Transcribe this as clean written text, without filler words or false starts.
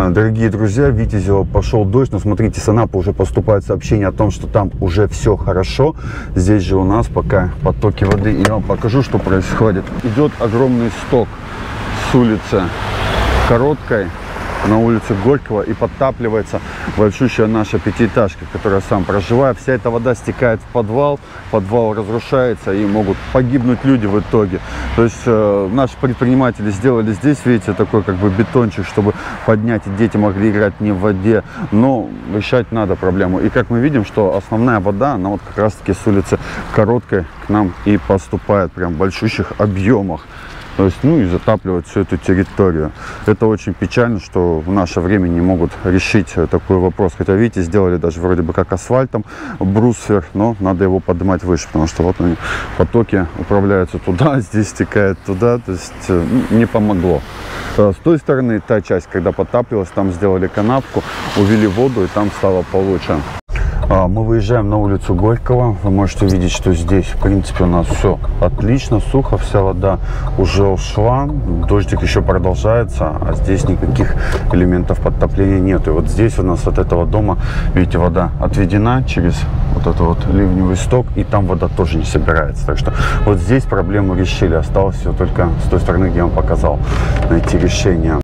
Дорогие друзья, Витязево пошел дождь, но смотрите, с Анапы уже поступает сообщение о том, что там уже все хорошо. Здесь же у нас пока потоки воды. И я вам покажу, что происходит. Идет огромный сток с улицы Короткой на улице Горького и подтапливается большущая наша пятиэтажка, в которой я сам проживаю. Вся эта вода стекает в подвал, подвал разрушается и могут погибнуть люди в итоге. То есть наши предприниматели сделали здесь, видите, такой как бы бетончик, чтобы поднять, и дети могли играть не в воде, но решать надо проблему. И как мы видим, что основная вода, она вот как раз таки с улицы Короткой к нам и поступает прям в большущих объемах. То есть, ну и затапливать всю эту территорию. Это очень печально, что в наше время не могут решить такой вопрос. Хотя, видите, сделали даже вроде бы как асфальтом брусвер, но надо его поднимать выше, потому что вот они, потоки управляются туда, здесь стекает туда, то есть не помогло. С той стороны, та часть, когда подтапливалась, там сделали канавку, увели воду и там стало получше. Мы выезжаем на улицу Горького. Вы можете видеть, что здесь, в принципе, у нас все отлично, сухо, вся вода уже ушла. Дождик еще продолжается, а здесь никаких элементов подтопления нет. И вот здесь у нас от этого дома, видите, вода отведена через вот этот вот ливневый сток, и там вода тоже не собирается. Так что вот здесь проблему решили. Осталось все только с той стороны, где я вам показал, найти решение.